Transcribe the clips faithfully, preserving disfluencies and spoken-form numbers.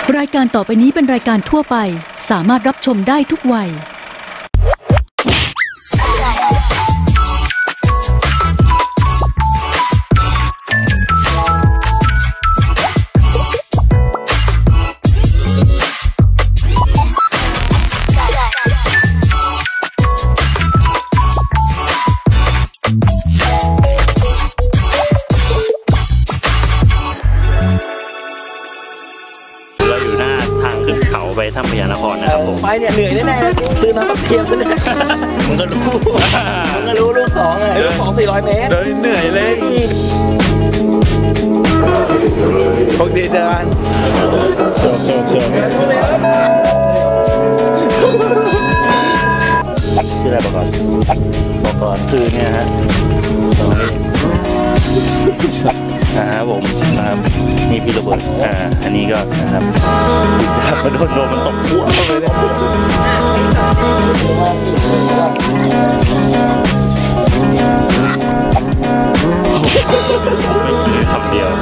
รายการต่อไปนี้เป็นรายการทั่วไปสามารถรับชมได้ทุกวัยไปถ้ำพญานครนะครับผมไปเนี่ยเหนื่อยแน่ๆซื้อน้ำตะเทียมไปเลยมึงก็รู้มึงก็รู้ลูกสองเลยลูกสองสี่ร้อยเมตรเดินเหนื่อยเลยพวกดีเดินโชว์โชว์โชว์ชื่ออะไรบอกก่อนบอกก่อนคือเนี่ยฮะนะครับผมนะครับนี่พี่โรเบิร์ตอ่าอันนี้ก็นะครับมาโดนโดนมันตกหัวเข้าไปเลยไม่คือคำเดียว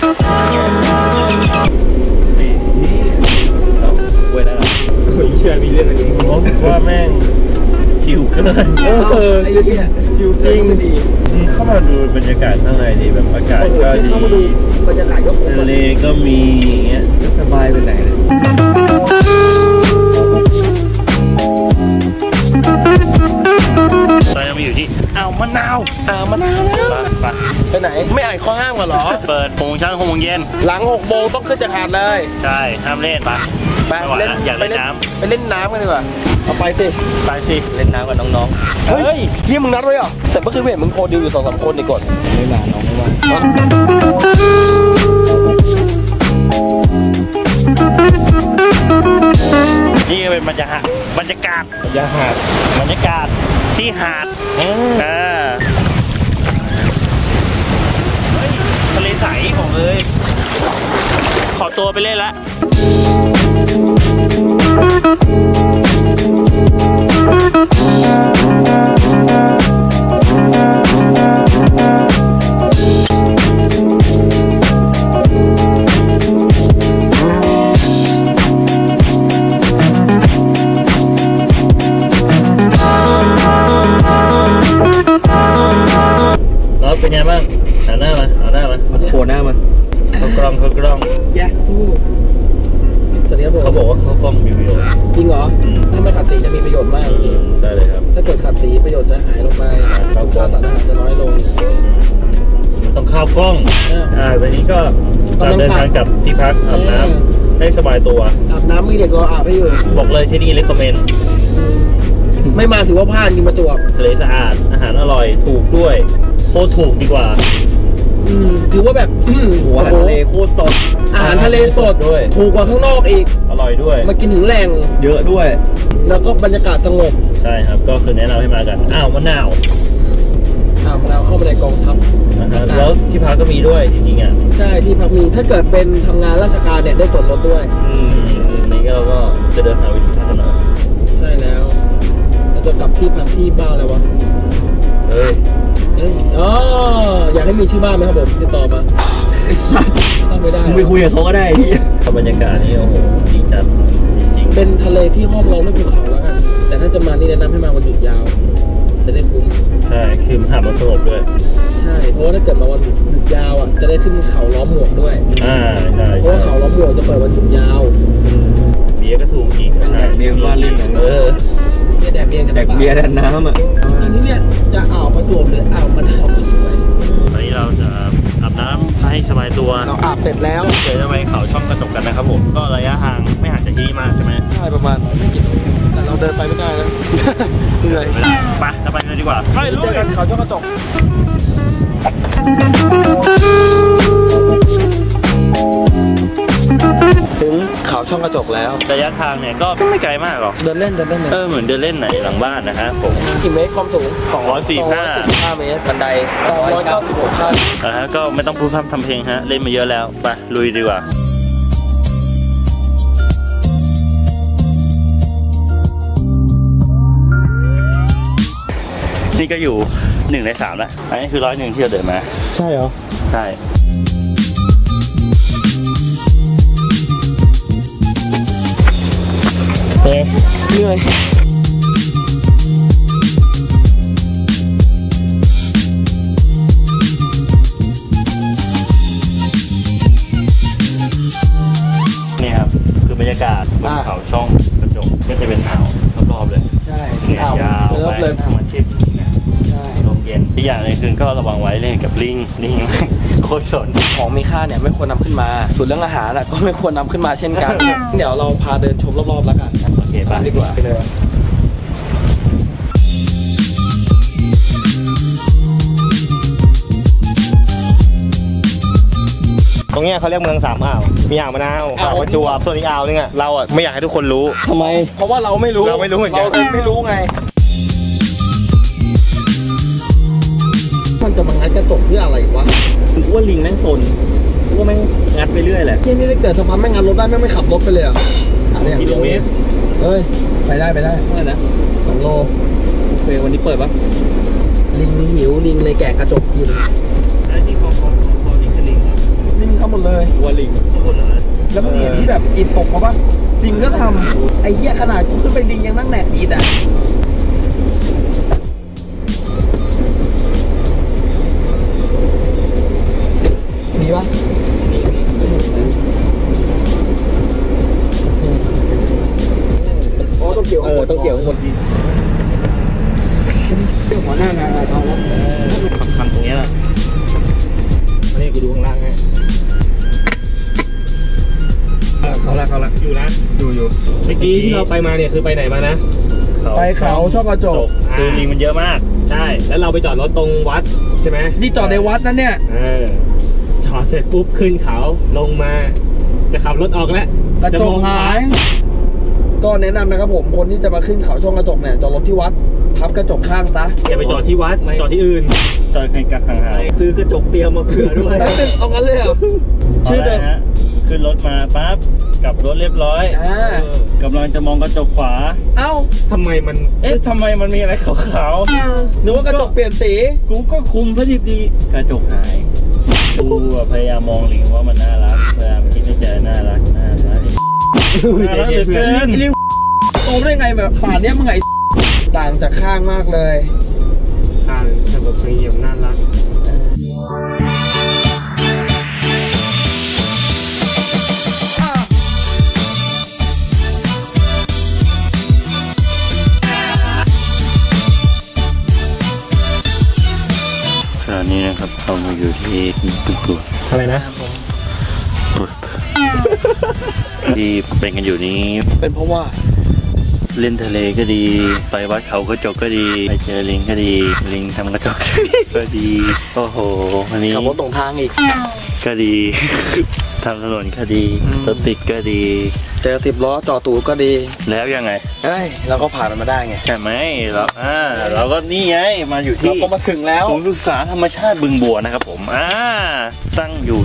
นี่นี่เว้ยได้แล้วเฮ้ยเชื่อมีเรื่องอะไรดีว่าแม่งชิวเกินเออไอ้เนี่ยชิวจริงดีเข้ามาดูบรรยากาศข้างในดีแบบอากาศก็ดีบรรยากาศก็ทะเลก็มีเงี้ยสบายไปไหนเลยเรายังมาอยู่ที่อ่าวมะนาวอ่าวมะนาวแล้วไปไปไหนไม่อ่านข้อห้ามกันหรอเปิดหกโมงเช้าหกโมงเย็นหลังหกโมงต้องขึ้นจากหาดเลยใช่ห้ามเล่นไปไปเล่นอยากเล่นน้ำไปเล่นน้ำกันดีกว่าเอาไปสิไปสิเล่นน้ำกับน้องๆเฮ้ยพี่มึงนัดไว้เหรอแต่เมื่อคืนเห็นมึงโพสดิวอยู่สองสามคนในกฎไม่มาน้องไม่ว่านี่เป็นบรรยากาศบรรยากาศบรรยากาศบรรยากาศที่หาดอ่าเฮ้ยทะเลใสของเลยขอตัวไปเล่นละแล้วเป็นยังบ้างหันหน้ามาเอาหน้ามาโผล่หน้ามาเขากล้องเขากล้องแย่ทูเขาบอกว่าเขากล้องมีประโยชน์จริงเหรอถ้าไม่ขัดสีจะมีประโยชน์มากจริงใช่เลยครับถ้าเกิดขัดสีประโยชน์จะหายลงไปค่าสารอาหารจะน้อยลงมันต้องเข้ากล้องอ่าวันนี้ก็เดินทางกลับที่พักอาบน้ำให้สบายตัวอาบน้ำมีเด็กรออาบให้อยู่บอกเลยที่นี่เลคคอมเมนต์ไม่มาถือว่าพลาดจริงประจวบทะเลสะอาดอาหารอร่อยถูกด้วยโคตรถูกดีกว่าถือว่าแบบหัวทะเลโคตรสดอาหารทะเลสดด้วยถูกกว่าข้างนอกอีกอร่อยด้วยมากินถึงแหล่งเยอะด้วยแล้วก็บรรยากาศสงบใช่ครับก็คือแนะนำให้มากันอ้าวมะนาวอ้าวมะนาวเข้ามาในกองทัพแล้วที่พักก็มีด้วยจริงๆอ่ะใช่ที่พักมีถ้าเกิดเป็นทำงานราชการเนี่ยได้ส่วนลดด้วยอืมนี่ก็เราก็จะเดินหาวิธีพักกันหน่อยใช่แล้วเราจะกลับที่พักที่บ้านอะไรวะเฮ้ยอ๋ออยากให้มีชื่อบ้านไหมครับผมติดต่อมาไม่ได้ไม่คุยกับเขาก็ได้บรรยากาศนี่โอ้โหดีจัดจริงเป็นทะเลที่ห้อมล้อมด้วยภูเขาแล้วกันแต่ถ้าจะมานี่แนะนำให้มาวันหยุดยาวจะได้คุ้มใช่คือหาดมันสงบด้วยใช่เพราะว่าถ้าเกิดมาวันหยุดยาวอ่ะจะได้ขึ้นเขาล้อมหมวกด้วยอ่าใช่เพราะว่าเขาล้อมหมวกจะเปิดวันหยุดยาวเบียร์ก็ถูกอีกแดกเบียร์ว่าเล่นเออแดกเบียร์กันแดกเบียร์แดกน้ำอ่ะจริงที่เนี่ยจะอ่าวประจวบหรืออ่าวมะนาวก็สวยตอนนี้เราจะอาบน้ำให้สบายตัวเราอาบเสร็จแล้วเดี๋ยวจะไปเขาช่องกระจกกันนะครับผมก็ระยะทางไม่ห่างจากที่มากใช่ไหมใช่ประมาณไม่กี่แต่เราเดินไปไม่ได้นะเหนื่อยไปจะไปเลยดีกว่าไปเจอกันเขาช่องกระจกถึงเขาช่องกระจกแล้วระยะทางเนี่ยก็ไม่ไกลมากหรอกเดินเล่นเดินเล่นเออเหมือนเดินเล่นไหนหลังบ้านนะฮะผมกี่เมตรความสูงสองร้อยสี่สิบห้าเมตรบันไดสองร้อยเก้าสิบหกขั้นนะฮะก็ไม่ต้องพูดพร่ำทำเพลงฮะเล่นมาเยอะแล้วไปลุยดีกว่านี่ก็อยู่หนึ่งในสามแล้วอันนี้คือร้อยหนึ่งที่เราเดินมาใช่เหรอใช่ยากาศบนเขาช่องกระจกก็จะเป็นอ่าวรอบๆเลยใช่อ่าวยาวไปธรรมชาติใช่ลมเย็นอีกอย่างหนึงคือก็ระวังไว้เลยกับลิงลิงโคตรสนของมีค่าเนี่ยไม่ควรนำขึ้นมาส่วนเรื่องอาหารอ่ะก็ไม่ควรนำขึ้นมาเช่นกัน เดี๋ยวเราพาเดินชมรอบๆแล้วกันโอเคไปดีกว่าไปเลยตรงเนี้ยเขาเรียกเมืองสามอ่าวมีอ่าวมะนาวอ่าวประจวบส่วนอีกอ่าวนึงอ่ะเราอ่ะไม่อยากให้ทุกคนรู้ทำไมเพราะว่าเราไม่รู้เราไม่รู้เหมือนกันเราไม่รู้ไงมันจะมางัดกระจกเพื่ออะไรวะคือว่าลิงแม่งซนว่าแม่งงัดไปเรื่อยแหละที่นี่ได้เกิดสะพานแม่งงัดรถได้แม่งไม่ขับรถไปเลยอ่ะกิโลเมตรเฮ้ยไปได้ไปได้เท่าไหร่นะสองโลโอเควันนี้เปิดปะลิงหิวลิงเลยแกะกระจกกินที่เขาเขาเขาลิงคือลิงลิงทำหมดเลยวัวลิงหมดเลยแล้วมันเห็นที่แบบอิดตกเขาปะลิงก็ทำไอ้เหี้ยขนาดกูขึ้นไปลิงยังนั่งแหนกอิดอ่ะมีปะมีมีโอ้ต้องเกี่ยวเออต้องเกี่ยวหมดดีเรื่องหัวหน้างานอะไรเขาทำตรงนี้แหละนี่กูดูข้างล่างไงเขาละเขาละอยู่นะอยู่อยู่เมื่อกี้ที่เราไปมาเนี่ยคือไปไหนมานะไปเขาช่องกระจกคือลิงมันเยอะมากใช่แล้วเราไปจอดรถตรงวัดใช่ไหมนี่จอดในวัดนั่นเนี่ยเออจอดเสร็จปุ๊บขึ้นเขาลงมาจะขับรถออกแล้วกระจกหายก็แนะนำนะครับผมคนที่จะมาขึ้นเขาช่องกระจกเนี่ยจอดรถที่วัดพับกระจกข้างซะอย่าไปจอดที่วัดจอดที่อื่นจอดให้กักห่างๆซื้อกระจกเตรียมมาเผื่อด้วยเอางั้นเลยเหรอชื่อเดิมขึ้นรถมาปั๊บกลับรถเรียบร้อยกำลังจะมองกระจกขวาเอ้าทำไมมันเอ๊ะทำไมมันมีอะไรขาวๆนึกว่ากระจกเปลี่ยนสีกูก็คุมพอดีดีกระจกหายกูพยายามมองลิงว่ามันน่ารักพยายามคิดว่าจะน่ารักน่ารักน่ารักเหลือเกินลิงโตได้ไงแบบป่านนี้มึงไงต่างจากข้างมากเลยข้างแต่แบบเยี่ยมน่ารักขณะนี้นะครับเรามาอยู่ที่ตึกตัวอะไรนะที่เป็นกันอยู่นี้เป็นเพราะว่าเล่นทะเลก็ดีไปวัดเขากระจกก็ดีไปเจอลิงก็ดีลิงทำกระจกก็ดีโอ้โหวันนี้ขับรถตรงทางอีกก็ดีทำถนนก็ดีรถติดก็ดีเจอสิบล้อจอดตูก็ดีแล้วยังไงเอ้ยเราก็ผ่านมันมาได้ไงใช่ไหมเราอ่าเราก็นี่ไงมาอยู่ที่เราก็มาถึงแล้วศูนย์ศึกษาธรรมชาติบึงบัวนะครับผมอ่าตั้งอยู่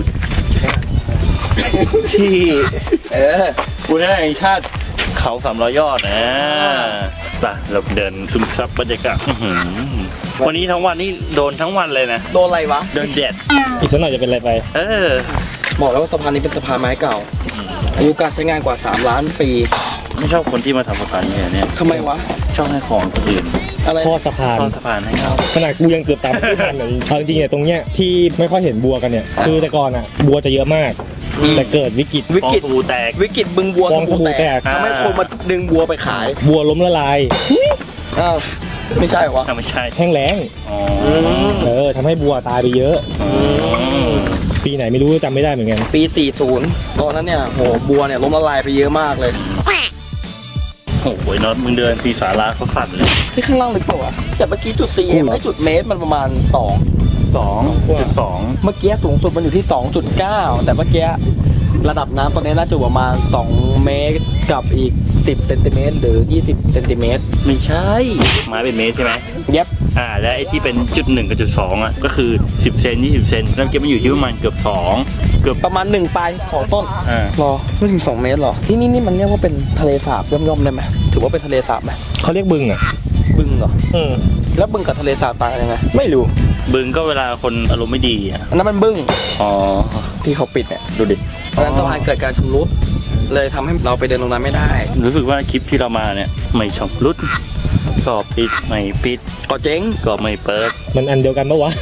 ที่เอออุทยานแห่งชาติเขาสามร้อยยอดนะไปเราเดินซึมซับบรรยากาศวันนี้ทั้งวันนี่โดนทั้งวันเลยนะโดนอะไรวะโดนแดดอีกสักหน่อยจะเป็นอะไรไปเออบอกแล้วว่าสะพานนี้เป็นสะพานไม้เก่าอายุการใช้งานกว่าสามล้านปีไม่ชอบคนที่มาทำสะพานเนี่ยเนี่ยทำไมวะชอบให้ของคนอื่นอะไรทอดสะพานทอดสะพานให้เขาขนาดกูยังเกือบตามไม่ทันเลยเอาจริงๆเนี่ยตรงเนี้ยที่ไม่ค่อยเห็นบัวกันเนี่ยคือแต่ก่อนอ่ะบัวจะเยอะมากแต่เกิดวิกฤตวิกฤตบูแตกวิกฤตบึงบัวฟองสบู่แตกทำให้คนมาดึงบัวไปขายบัวล้มละลายอ้าวไม่ใช่หรอไม่ใช่แห้งแล้งเออทำให้บัวตายไปเยอะปีไหนไม่รู้จำไม่ได้เหมือนกันปีสี่สิบตอนนั้นเนี่ยโหบัวเนี่ยล้มละลายไปเยอะมากเลยโอ้โหน็อตมึงเดินปีศาจเขาสั่นเลยที่ข้างล่างลึกกว่าแต่เมื่อกี้จุดสี่ไม่จุดเมตรมันประมาณสองสองจุดสองเมื่อกี้สูงสุดมันอยู่ที่ สองจุดเก้า แต่เมื่อกี้ระดับน้ำตอนนี้น่าจะประมาณสองเมตรกับอีกสิบเซนติเมตรหรือยี่สิบเซนติเมตรไม่ใช่ไม้เป็นเมตรใช่ไหมเย็บอ่าและไอ้ที่เป็นจุดหนึ่งกับจุดสองอ่ะก็คือสิบเซนยี่สิบเซนแล้วเก็บมันอยู่ที่ประมาณเกือบสองเกือบประมาณหนึ่งปลายของต้นอ่ารอไม่ถึงสองเมตรหรอที่นี่นี่มันเรียกว่าเป็นทะเลสาบย่อมๆได้ไหมถือว่าเป็นทะเลสาบไหมเขาเรียกบึงอ่ะบึงเหรออืมแล้วบึงกับทะเลสาบต่างกันยังไงไม่รู้บึงก็เวลาคนอารมณ์ไม่ดีอ่ะอันนั้นมันบึ้งอ๋อที่เขาปิดเนี่ยดูดิตอนนั้นสะพานเกิดการชำรุดเลยทำให้เราไปเดินตรงนั้นไม่ได้รู้สึกว่าคลิปที่เรามาเนี่ยไม่ชำรุดก็ปิดไม่ปิดก็เจ๊งก็ไม่เปิดมันอันเดียวกันปะวะ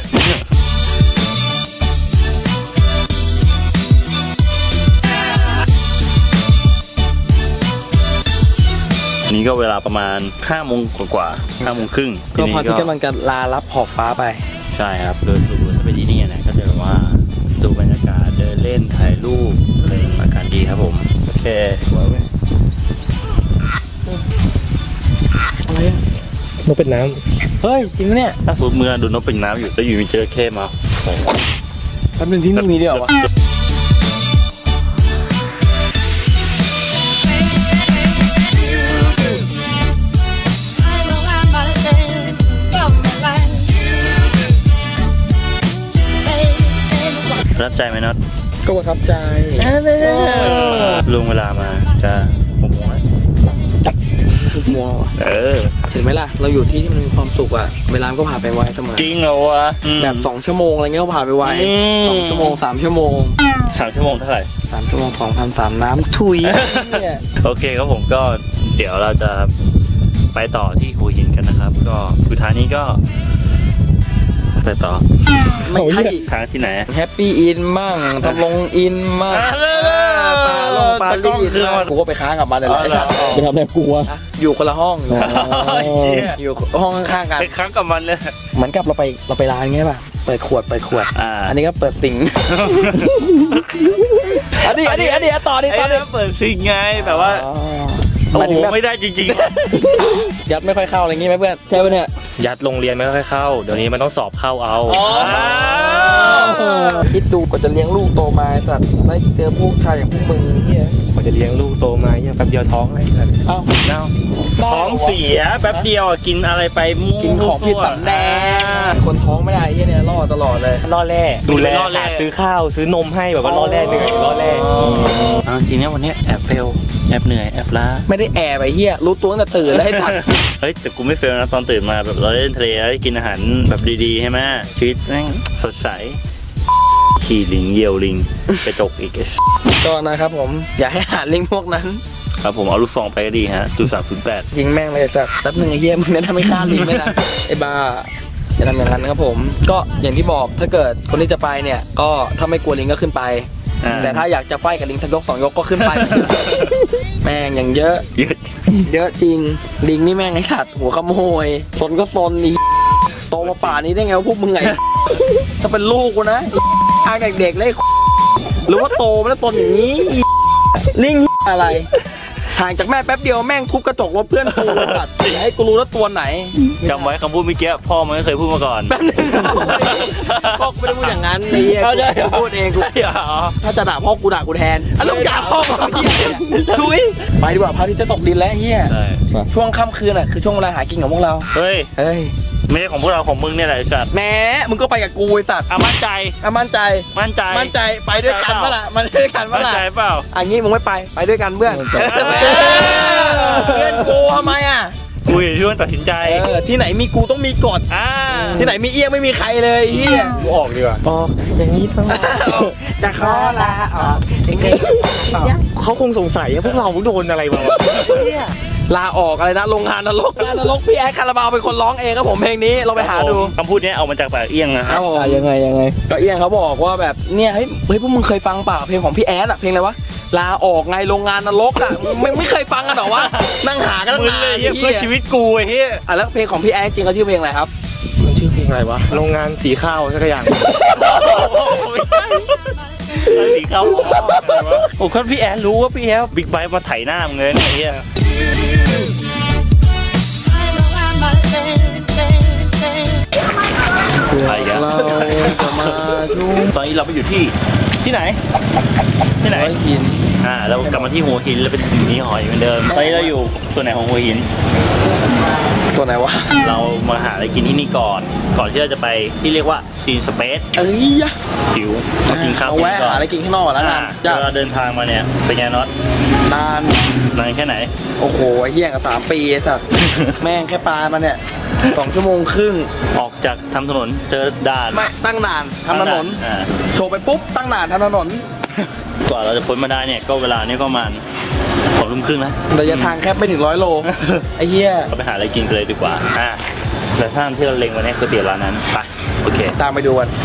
ก็เวลาประมาณห้าโมงกว่าๆห้าโมงครึ่งก็พอที่กำลังจะลารับขอบฟ้าไปใช่ครับโดยสรุปถ้าไปที่นี่เนี่ยก็จะแบบว่าดูบรรยากาศเดินเล่นถ่ายรูปอะไรอากาศดีครับผมโอเคอะไรอะนกเป็นน้ำเฮ้ยจริงไหมเนี่ยถ้าสมมติเมื่อดูนกเป็นน้ำอยู่แล้วอยู่มีเจอเข้มาแป๊บนึงที่นี่มีเดียววะประทับใจไหมน็อตก็ประทับใจลุงเวลามาจะหกโมงจับหกโมงเออเห็นไหมล่ะเราอยู่ที่ที่มันมีความสุขอ่ะเวลาก็ผ่านไปไวเสมอจริงเหรอวะแบบสองชั่วโมงอะไรเงี้ยก็ผ่านไปไวสองชั่วโมงสามชั่วโมงสามชั่วโมงเท่าไหร่สามชั่วโมงสองพันสามน้ำทุยโอเคครับผมก็เดี๋ยวเราจะไปต่อที่หัวหินกันนะครับก็สุดท้ายนี้ก็ไปต่อไม่ใช่ทางที่ไหนแฮปปี้อินมั่งทำลงอินมั่งปลาลงปลาลีดมั่งกูก็ไปค้างกับมันเลยไอ้สัตว์ไปทำอะไรกูวะอยู่คนละห้องอยู่ห้องข้างๆกันไปค้างกับมันเลยเหมือนกับเราไปเราไปร้านไงป่ะเปิดขวดเปิดขวดอันนี้ก็เปิดสิงอันนี้อันนี้อันนี้ต่อดิต่อดิเปิดสิงไงแบบว่าโอ้โหไม่ได้จริงๆยัดไม่ค่อยเข้าอะไรงี้ไหมเพื่อนใช่ไหมเนี่ยยัดโรงเรียนไม่ค่อยเข้าเดี๋ยวนี้มันต้องสอบเข้าเอาคิดดูก็จะเลี้ยงลูกโตมาสัตว์ได้เจอพวกชายอย่างพวกมึงเฮียก็จะเลี้ยงลูกโตมาเนี่ยแป๊บเดียวท้องเลยเอ้าเน่าท้องเสียแป๊บเดียวกินอะไรไปมุ่งกินของผิดสำแดงคนท้องไม่ได้เฮียเนี่ยล่อตลอดเลยล่อแร่ดูแลหาซื้อข้าวซื้อนมให้แบบว่าล่อแร่เหนื่อยล่อแร่จริงเนี่ยวันนี้แอบเฟลแอบเหนื่อยแอบล้าไม่ได้แอบไปเฮียรู้ตัวตั้งแต่ตื่นแล้วให้ทันเฮ้ยแต่กูไม่เฟลนะตอนตื่นมาแบบเราเล่นทะเลแล้วกินอาหารแบบดีๆใช่ไหมชีวิตแม่งสดใสขี่ลิงเยี่ยวลิงกระจกอีกก็นะครับผมอย่าให้หาลิงพวกนั้นครับผมเอาลูกซองไปก็ดีฮะจุดสามศูนย์แปดยิงแม่งเลยสักแป๊บหนึ่งไอ้เยี่ยมเนี่ยทำให้ฆ่าลิงไม่ได้ไอ้บ้าจะทำอย่างนั้นนะครับผมก็อย่างที่บอกถ้าเกิดคนที่จะไปเนี่ยก็ถ้าไม่กลัวลิงก็ขึ้นไปแต่ถ้าอยากจะไฟกับลิงสักยกสองยกก็ขึ้นไปแม่งอย่างเยอะเยอะเยอะจริงลิงนี่แม่งไอ้สัตว์หัวขโมยตนก็ตนนี่โตมาป่านี้ได้ไงวะพวกมึงไงถ้าเป็นลูกกูนะทางเด็กๆเลยหรือว่าโตมาแล้วตนอย่างนี้ลิงอะไรห่างจากแม่แป๊บเดียวแม่งทุบกระจกรถเพื่อนกูสัตว์อย่าให้กูรู้แล้วตัวไหนจำไว้คำพูดเมื่อกี้พ่อมันไม่เคยพูดมาก่อนแป๊บนึงพ่อกูไม่ได้พูดอย่างนั้นไอ้เหี้ยกูพูดเองกูถ้าจะด่าพ่อกูด่ากูแทนอารมณ์ด่าพ่อมาเหี้ยช่วยไปดีกว่าพระอาทิตย์จะตกดินแล้วเหี้ยช่วงค่ำคืนอ่ะคือช่วงเวลาหากินของพวกเราเฮ้ยเฮ้ยไม่ใช่ของพวกเราของมึงเนี่ยแหละสัตว์แหมมึงก็ไปกับกูไอ้สัตว์อ่ะมั่นใจอ่ะมั่นใจมั่นใจมั่นใจไปด้วยกันเปล่าล่ะมันด้วยกันเปล่าล่ะมั่นใจเปล่าอันนี้มึงไม่ไปไปด้วยกันเพื่อนเพื่อนกูทำไมอ่ะกูอย่าช่วยตัดสินใจที่ไหนมีกูต้องมีกฎที่ไหนมีเอี้ยงไม่มีใครเลยเฮียกูออกดีกว่าออกอย่างนี้ต้องจะขอลาออกเขาคงสงสัยว่าพวกเราโดนอะไรมาลาออกอะไรนะโรงงานนรกนรกพี่แอดคาราบาวเป็นคนร้องเองครับผมเพลงนี้เราไปหาดูคำพูดนี้เอามาจากปากเอี้ยงนะครับยังไงยังไงก็เอี้ยงเขาบอกว่าแบบเนี่ยเฮ้ยเฮ้ยพวกมึงเคยฟังเปล่าเพลงของพี่แอดอะเพลงอะไรวะลาออกไงโรงงานนรกอะไม่ไม่เคยฟังกันหรอวะนั่งหากันนานเลยเพื่อชีวิตกูไอ้เหี้ยอ่ะแล้วเพลงของพี่แอดจริงเขาชื่อเพลงอะไรครับมันชื่อเพลงอะไรวะโรงงานสีข้าวสักอย่างสีข้าวโอ้คนพี่แอดรู้ว่าพี่แอดบิ๊กไบค์มาไถหน้ามึงเลยไอ้เหี้ยไปกันเราจะมาชูตอนนี้เราไปอยู่ที่ที่ไหนที่ไหนหัวหินอ่าเรากลับมาที่หัวหินเราเป็นถึงที่หอยเหมือนเดิมตอนนี้เราอยู่ส่วนไหนของหัวหินส่วนไหนวะเรามาหาอะไรกินที่นี่ก่อนก่อนที่เราจะไปที่เรียกว่าซีนสเปซเอ้ยหิวมากินข้าวแวะหาอะไรกินข้างนอกแล้วกันเราเดินทางมาเนี่ยเป็นไงน็อตนานนานแค่ไหนโอ้โหเฮี้ยกับสามปีสัตว์แม่งแค่ปลามาเนี่ยสองชั่วโมงครึ่งออกจากทำถนนเจอด่านไม่ตั้งด่านทำถนนโชว์ไปปุ๊บตั้งด่านทำถนนกว่าเราจะพ้นมาได้เนี่ยก็เวลานี้ก็ประมาณสองทุ่มครึ่งนะระยะทางแค่ไม่ถึงร้อยโลไอ้เหี้ยเราไปหาอะไรกินกันเลยดีกว่าอ่ะแต่ถ้าที่เราเล็งวันนี้ก๋วยเตี๋ยวร้านนั้นไปโอเคตามไปดูกัน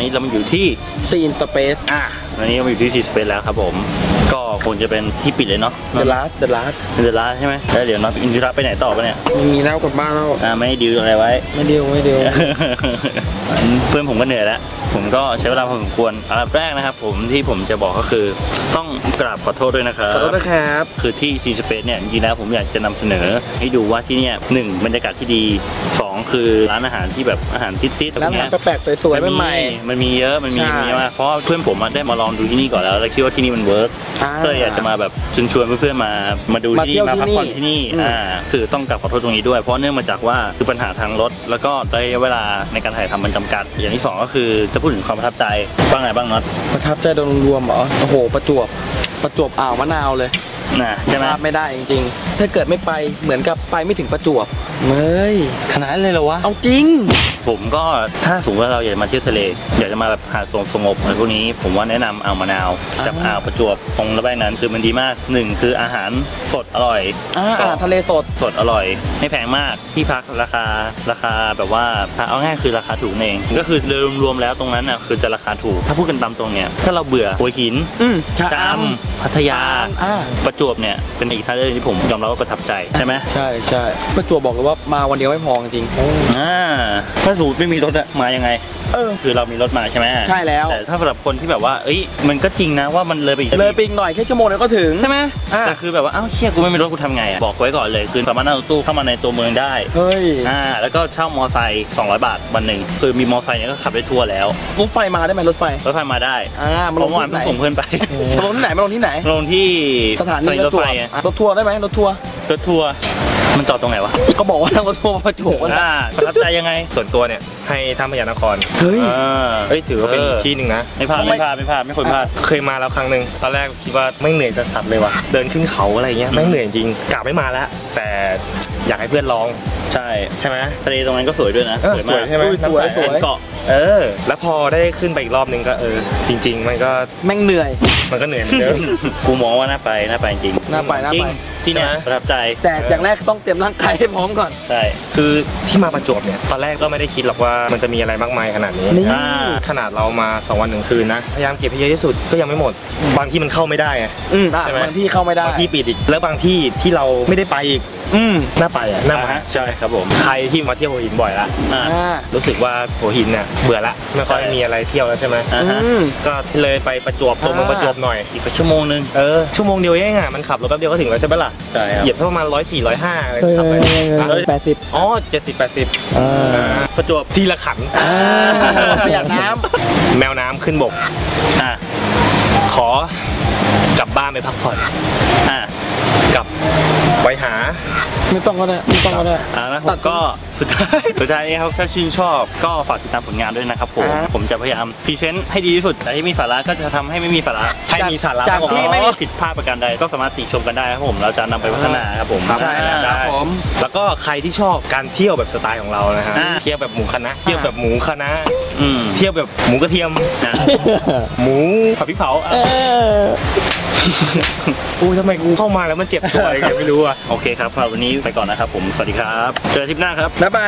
นี้เรามาอยู่ที่ซีนสเปซอ่ะตอนนี้เราอยู่ที่ซีสเปซแล้วครับผมก็คงจะเป็นที่ปิดเลยเนาะ The Last The Last เป็นเดอะลาสใช่ไหมแล้วเดี๋ยวน้องอินทิราไปไหนต่อปะเนี่ยไม่มีแล้วกลับบ้านแล้วอ่าไม่ดีลอะไรไว้ไม่เดียวไม่เดียวเพื่อนผมก็เหนื่อยแล้วผมก็ใช้เวลาพอสมควรอันดับแรกนะครับผมที่ผมจะบอกก็คือต้องกราบขอโทษด้วยนะครับขอโทษนะครับคือที่ซีสเปซเนี่ยจริงๆแล้วผมอยากจะนำเสนอให้ดูว่าที่เนี่ยหนึ่งบรรยากาศที่ดีสองคือร้านอาหารที่แบบอาหารติดๆตรงร้านอาเนี้หาย รแปลกๆสวยๆใหม่มันมีเยอะมันมีใช่มีมากเพราะว่าเพื่อนผมได้มาลองดูที่นี่ก่อนแล้วแล้วคิดว่าที่นี่มันเวิร์กๆอ่าก็เลยอยากจะมาแบบชวนชวนเพื่อนๆมามาดูมาที่เที่นี่ยวมาพักผ่อนที่ที่นี่นี่อืมอ่าคือต้องกลับขอโทษตรงนี้ด้วยเพราะเนื่องมาจากว่าคือปัญหาทางรถแล้วก็ระยะเวลาในการถ่ายทำมันจำกัด อย่างที่สองก็คือจะพูดถึงความประทับใจบ้างไงบ้างน็อตประทับใจโดยรวมเหรอโอ้โหประจวบประจวบอ่าวมะนาวเลยนะใช่ไหมพลาดไม่ได้จริงๆถ้าเกิดไม่ไปเหมือนกับไปไม่ถึงประจวบเฮ้ยขนาดนั้นเลยเหรอวะเอาจริงผมก็ถ้าสมมติว่าเราอยากจะมาเที่ยวทะเลอยากจะมาแบบหาดสงบอะไรพวกนี้ผมว่าแนะนำอ่าวมะนาวกับอ่าวประจวบตรงระแวกนั้นคือมันดีมากหนึ่งคืออาหารสดอร่อยอ่าอาหารทะเลสดสดอร่อยไม่แพงมากที่พักราคาราคาแบบว่าเอาง่ายคือราคาถูกเองก็คือรวมๆแล้วตรงนั้นน่ะคือจะราคาถูกถ้าพูดกันตามตรงเนี่ยถ้าเราเบื่อหัวหินอืมชะชะออำพัทยาอ่าประจวบเนี่ยเป็นอีกท่าเรือที่ผมยอมรับว่าประทับใจใช่ไหมใช่ใช่ประจวบบอกเลยว่ามาวันเดียวไม่พอจริงอ่าถ้าสูตรไม่มีรถอะมายังไงเออคือเรามีรถมาใช่ไหมใช่แล้วแต่ถ้าสำหรับคนที่แบบว่าเอ้ยมันก็จริงนะว่ามันเลยไปอีกเลยไปอีกหน่อยแค่ชั่วโมงเดียวก็ถึงใช่ไหมอ่าแต่คือแบบว่าอ้าวเชี่ยกูไม่มีรถกูทำไงอะบอกไว้ก่อนเลยคือสามารถนั่งรถตู้เข้ามาในตัวเมืองได้เฮ้ยอ่าแล้วก็เช่ามอไซค์สองร้อยบาทวันหนึ่งคือมีมอไซค์เนี่ยก็ขับได้ทั่วแล้วรถไฟมาได้ไหมรถไฟรถไฟมาได้อ่ามาเพลราะงเมื่อวานที่เพิ่ไหนงส่งเพื่อนไปมาลงที่ไหนมาลงที่ไหนลงที่สถานีรรถถทัไฟวร์อะอ่ะรถทัวร์ได้ไหมรถทัวร์รถทัวร์มันจอดตรงไหนวะก็บอกว่านั่งรถทัวร์มาประจวบกันอ่าประทับใจยังไงส่วนตัวเนี่ยให้ท่าพญานครเฮ้ยอ่าเอ้ยถือว่าเป็นเออที่หนึ่งนะไม่พลาดไม่พลาดไม่พลาดไม่ควรพลาดเคยมาแล้วครั้งหนึ่งตอนแรกคิดว่าไม่เหนื่อยจะสัตว์เลยว่ะเดินขึ้นเขาอะไรเงี้ยไม่เหนื่อยจริงกะไม่มาแล้วแต่อยากให้เพื่อนลองใช่ใช่ไหมทะเลตรงนั้นก็สวยด้วยนะเออสวยมากสวยใช่ไหมน้ำใสสวยเห็นเกาะเออ แล้วพอได้ขึ้นไปอีกรอบนึงก็เออจริง ๆ มันก็แม่งเหนื่อยมันก็เหนื่อยเหมือนเดิมกูมองว่าน่าไปน่าไปจริงน่าไปน่าจริไปงที่เนี่ยใช่ไหมประทับใจแต่อย่างแรกต้องเตรียมร่างกายให้พร้อมก่อนใช่คือที่มาประจวบเนี่ยตอนแรกก็ไม่ได้คิดหรอกว่ามันจะมีอะไรมากมายขนาดนี้นี่อ่าขนาดเรามาสองวันหนึ่งคืนนะพยายามเก็บให้เยอะที่สุดก็ยังไม่หมดบางที่มันเข้าไม่ได้ไงอืมอ่ะใช่ไหมบางที่เข้าไม่ได้บางที่ปิดอีกแล้วบางที่ที่เราไม่ได้ไปอีกอืมน่าไปอ่ะน่าอ่ามาฮะใช่ครับผมใครที่มาเที่ยวหัวหินบ่อยละอ่าอ่ารู้สึกว่าหัวหินเนี่ยเบื่อละไม่ค่อยใช่มีอะไรเที่ยวแล้วใช่ไหมอ่าฮะอืมก็เลยไปประจวบตัวเมืองอ่าประจวบหน่อยอีกชั่วโมงนึงเออชั่วโมงเดียวเองอ่ะมันขับรถแป๊บเดียวก็ถึงแล้วใช่ไหมล่ะใช่ครับเหยียบสักประมาณร้อยสี่ร้อยห้าอะไรเฮ้ยขับไปเฮ้ยแปดสิบอ๋อเจ็ดสิบแปดสิบอ่าประจวบทีละขันอ่าประหยัดน้แมวน้ำขึ้นบกอ่าขอกลับบ้านไปพักผ่อนอ่ากลับไปหาำไม่ต้องก็ได้ไม่ต้องก็ได้อ่าแล้วผมก็สุดท้ายสุดท้ายนี้ครับถ้าชื่นชอบก็ฝากติดตามผลงานด้วยนะครับผมอ่าผมจะพยายามพรีเซนต์ให้ดีที่สุดแต่ที่มีสาระก็จะทำให้ไม่มีสาระให้มีสาระจากที่ที่ไม่ไม่มีผิดพลาดประการใดก็สามารถติชมกันได้ครับผมเราจะนำไปพัฒนาครับผมใช่ครับผมแล้วก็ใครที่ชอบการเที่ยวแบบสไตล์ของเรานะฮะอ่าเที่ยวแบบหมูคณะเที่ยวแบบหมูคณะอืมเที่ยวแบบหมูกระเทียมนะหมูผัดพริกเผาอ่ะเอออู้ทำไมกูเข้ามาแล้วมันเจ็บตัวอะไรกันไม่รู้อ่ะโอเคครับครับวันนี้ไปก่อนนะครับผมสวัสดีครับเจอกันทริปหน้าครับบ๊ายบาย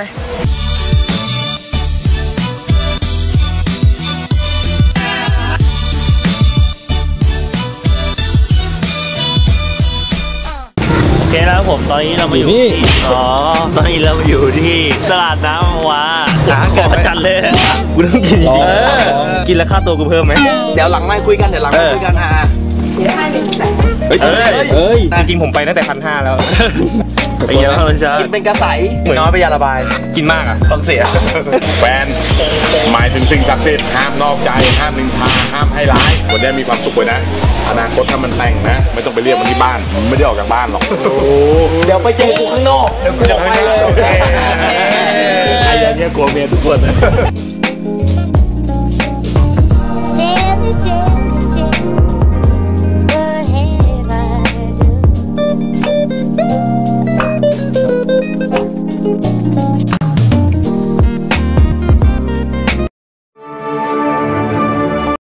โอเคแล้วผมตอนนี้เรามาอยู่ที่อ๋อตอนนี้เรามาอยู่ที่ตลาดน้ำว้าหาเกิดประจันเลยกูต้องกินจริงเออๆกินแล้วค่าตัวกูเพิ่มไหมเดี๋ยวหลังไมค์คุยกันเดี๋ยวหลังไมค์คุยกันอ่ะเฮ้ยเอ้ยเฮ้ยจริงๆผมไปตั้งแต่พันห้าแล้วเป็นไงบ้างคุณชากินเป็นกระใสเหมือนน้อยไปยาระบาย กินมากอ่ะต้องเสียแฟนหมายถึงสิ่งศักดิ์สิทธิ์ห้ามนอกใจห้ามนินทาห้ามให้ร้ายวันนี้มีความสุขไว้นะอนาคตถ้ามันแต่งนะ ไม่ต้องไปเรียกมันที่บ้านมันไม่ได้ออกจากบ้านหรอกเดี๋ยวไปเจอกูข้างนอกเดี๋ยวกูออกไปเลยไอ้อย่างเงี้ยกลัวเมียทุกคน What have I done?